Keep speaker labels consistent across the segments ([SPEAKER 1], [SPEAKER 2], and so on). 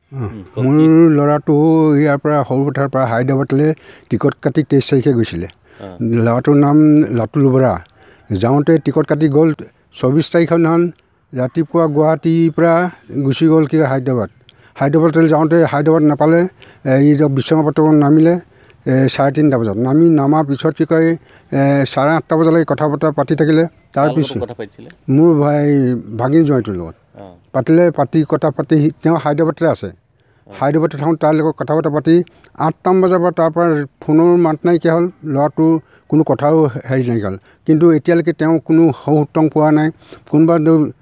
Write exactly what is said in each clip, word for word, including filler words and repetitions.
[SPEAKER 1] মোৰ ল'ৰাটো ইয়াৰ পৰা সৰুপথাৰৰ পৰা হায়দৰাবাদলৈ টিকট কাটি তেইছ তাৰিখে গৈছিলে। ল'ৰাটোৰ নাম লাটুল বৰা। যাওঁতে টিকট কাটি গ'ল চৌবিছ তাৰিখৰ দিনাখন ৰাতিপুৱা গুৱাহাটীৰ পৰা গুচি গ'ল কি হায়দৰাবাদ। হায়দৰাবাদলৈ যাওঁতে হায়দৰাবাদ নাপালে, এই বিশ্বনাথপট্টনমত নামিলে চাৰে তিনিটা বজাত। নামি নামাৰ পিছত কি কয় চাৰে আঠটা বজালৈকে কথা বতৰা পাতি থাকিলে। তাৰপিছত মোৰ ভাই ভাগিন জোঁৱাইটোৰ লগত পাতিলে, পাতি কথা পাতি তেওঁ হায়দৰাবাদতে আছে। হায়দৰাবাদত থাকোঁ তাৰ লগত কথা বতৰা পাতি আঠটামান বজাৰ পৰা তাৰ পৰা ফোনৰ মাত নাইকিয়া হ'ল। ল'ৰাটোৰ কোনো কথাও হেৰি নাইকিয়া হ'ল। কিন্তু এতিয়ালৈকে তেওঁ কোনো সৌতং পোৱা নাই। কোনোবা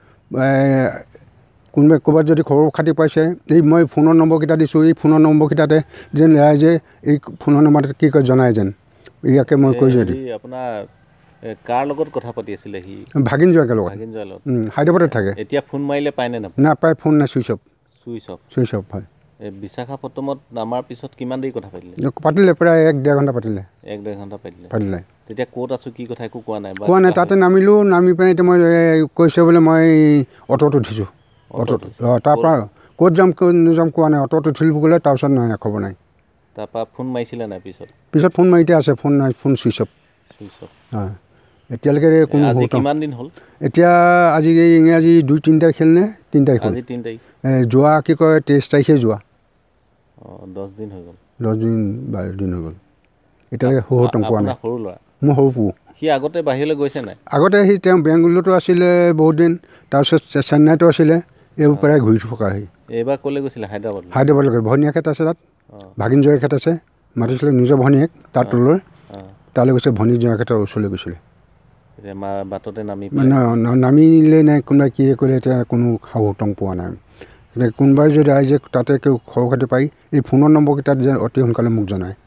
[SPEAKER 1] কোনোবাই ক'ৰবাত যদি খবৰ খাতি পাইছে, এই মই ফোনৰ নম্বৰকেইটা দিছোঁ, এই ফোনৰ নম্বৰকেইটাতে যেন ৰাইজে এই ফোনৰ নম্বৰতে কি কয় জনাই যেন ইয়াকে মই কৈ যদি।
[SPEAKER 2] আপোনাৰ কাৰ লগত কথা পাতি আছিলে সি?
[SPEAKER 1] ভাগিন জোঁৱাইকৰ লগত।
[SPEAKER 2] ভাগিন জোঁৱাইৰ লগত
[SPEAKER 1] হায়দৰাবাদত থাকে।
[SPEAKER 2] এতিয়া ফোন মাৰিলে পায়নে নাপায়?
[SPEAKER 1] নাপায়, ফোন নাই, switch off.
[SPEAKER 2] Switch off
[SPEAKER 1] switch off হয়।
[SPEAKER 2] এই বিশাখাপট্টনমত নামাৰ পিছত কিমান দেৰি কথা পাতিলে?
[SPEAKER 1] পাতিলে প্ৰায় এক ডেৰ ঘণ্টা পাতিলে।
[SPEAKER 2] এক ডেৰ ঘণ্টা পাতিলে
[SPEAKER 1] পাতিলে
[SPEAKER 2] তেতিয়া ক'ত আছোঁ কি কথা একো কোৱা নাই?
[SPEAKER 1] কোৱা নাই। তাতে নামিলোঁ, নামি পিনে এতিয়া মই কৈছে বোলে মই অ'টত উঠিছোঁ। অ'টত অঁ তাৰপৰা ক'ত যাম ক'ত যাম কোৱা নাই। অ'টত উঠিলোঁ বোলে, তাৰপিছত নাই, খবৰ নাই।
[SPEAKER 2] তাৰপৰা ফোন মাৰিছিলে নাই পিছত?
[SPEAKER 1] পিছত ফোন মাৰিতে আছে, ফোন নাই, phone switch off.
[SPEAKER 2] Switch off
[SPEAKER 1] হয়। এতিয়ালৈকে কোনো
[SPEAKER 2] কিমান দিন হ'ল?
[SPEAKER 1] এতিয়া আজি এই ইংৰাজী দুই তিনি তাৰিখ খেলনে তিনি তাৰিখ হ'ল?
[SPEAKER 2] আজি তিনি তাৰিখ।
[SPEAKER 1] যোৱা কি কয় তেইছ তাৰিখে যোৱা।
[SPEAKER 2] অঁ দহ দিন হৈ গ'ল।
[SPEAKER 1] দহ দিন বাৰ দিন হৈ গ'ল। এতিয়ালৈকে সৌতং পোৱা নাই।
[SPEAKER 2] সৰু ল'ৰা?
[SPEAKER 1] মোৰ সৰু পু।
[SPEAKER 2] সি আগতে বাহিৰলৈ গৈছে নাই?
[SPEAKER 1] আগতে সি তেওঁ বেংগলোৰতো আছিলে বহুত দিন, তাৰপিছত চেন্নাইতো আছিলে। এইবোৰ প্ৰায় ঘূৰি থকা সি।
[SPEAKER 2] এইবাৰ ক'লৈ গৈছিলে? হায়দৰাবাদ।
[SPEAKER 1] হায়দৰাবাদলৈ ভনীয়েক এটা আছে তাত, ভাগিন জোঁৱাইক এটা আছে, মাতিছিলে নিজৰ ভনীয়েক তাৰ তলৈ। তালৈ গৈছে, ভনী জোঁৱাইক এটাৰ ওচৰলৈ গৈছিলে।
[SPEAKER 2] এতিয়া মা বাটতে নামি
[SPEAKER 1] নামিলে নাই কোনোবাই কি কৰিলে এতিয়া কোনো সৌতং পোৱা নাই। এতিয়া কোনোবাই যদি ৰাইজে তাতে কেউ খবৰ খাতি পাই এই ফোনৰ নম্বৰকেইটাত যে অতি সোনকালে মোক জনায়।